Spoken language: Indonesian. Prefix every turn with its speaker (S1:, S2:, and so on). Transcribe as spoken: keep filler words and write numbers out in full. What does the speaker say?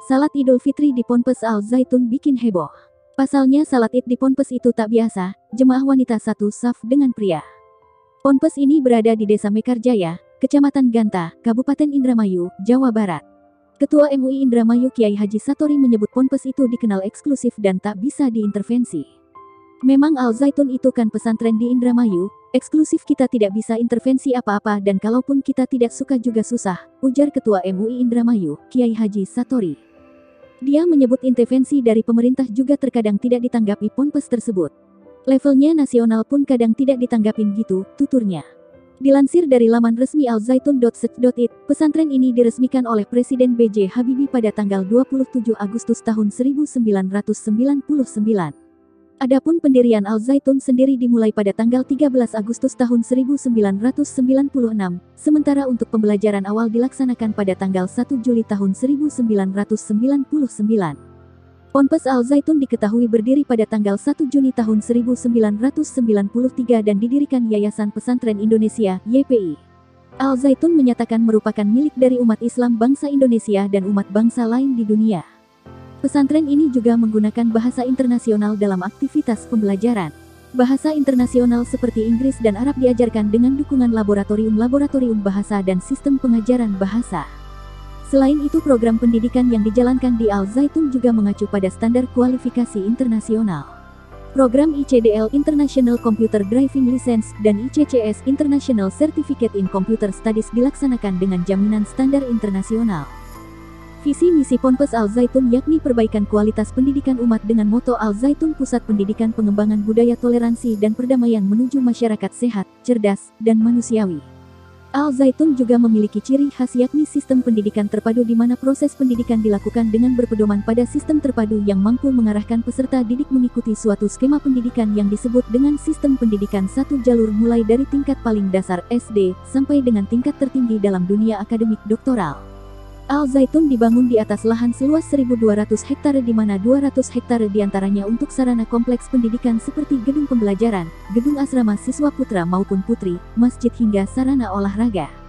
S1: Salat Idul Fitri di Ponpes Al Zaitun bikin heboh. Pasalnya salat Id di Ponpes itu tak biasa, jemaah wanita satu saf dengan pria. Ponpes ini berada di Desa Mekarjaya, Kecamatan Ganta, Kabupaten Indramayu, Jawa Barat. Ketua M U I Indramayu Kiai Haji Satori menyebut Ponpes itu dikenal eksklusif dan tak bisa diintervensi. Memang Al Zaitun itu kan pesantren di Indramayu, eksklusif kita tidak bisa intervensi apa-apa dan kalaupun kita tidak suka juga susah, ujar Ketua M U I Indramayu, Kiai Haji Satori. Dia menyebut intervensi dari pemerintah juga terkadang tidak ditanggapi Ponpes tersebut. Levelnya nasional pun kadang tidak ditanggapin gitu, tuturnya. Dilansir dari laman resmi al zaitun dot sec dot id, pesantren ini diresmikan oleh Presiden B J Habibie pada tanggal dua puluh tujuh Agustus tahun seribu sembilan ratus sembilan puluh sembilan. Adapun pendirian Al Zaitun sendiri dimulai pada tanggal tiga belas Agustus tahun seribu sembilan ratus sembilan puluh enam, sementara untuk pembelajaran awal dilaksanakan pada tanggal satu Juli tahun seribu sembilan ratus sembilan puluh sembilan. Ponpes Al Zaitun diketahui berdiri pada tanggal satu Juni tahun seribu sembilan ratus sembilan puluh tiga dan didirikan Yayasan Pesantren Indonesia, Y P I. Al Zaitun menyatakan merupakan milik dari umat Islam bangsa Indonesia dan umat bangsa lain di dunia. Pesantren ini juga menggunakan bahasa internasional dalam aktivitas pembelajaran. Bahasa internasional seperti Inggris dan Arab diajarkan dengan dukungan laboratorium-laboratorium bahasa dan sistem pengajaran bahasa. Selain itu program pendidikan yang dijalankan di Al Zaitun juga mengacu pada standar kualifikasi internasional. Program I C D L International Computer Driving License dan I C C S International Certificate in Computer Studies dilaksanakan dengan jaminan standar internasional. Visi misi Ponpes Al Zaitun yakni perbaikan kualitas pendidikan umat dengan moto Al Zaitun Pusat Pendidikan Pengembangan Budaya Toleransi dan Perdamaian menuju masyarakat sehat, cerdas, dan manusiawi. Al Zaitun juga memiliki ciri khas yakni sistem pendidikan terpadu di mana proses pendidikan dilakukan dengan berpedoman pada sistem terpadu yang mampu mengarahkan peserta didik mengikuti suatu skema pendidikan yang disebut dengan sistem pendidikan satu jalur mulai dari tingkat paling dasar S D sampai dengan tingkat tertinggi dalam dunia akademik doktoral. Al Zaitun dibangun di atas lahan seluas seribu dua ratus hektare di mana dua ratus hektare diantaranya untuk sarana kompleks pendidikan seperti gedung pembelajaran, gedung asrama siswa putra maupun putri, masjid hingga sarana olahraga.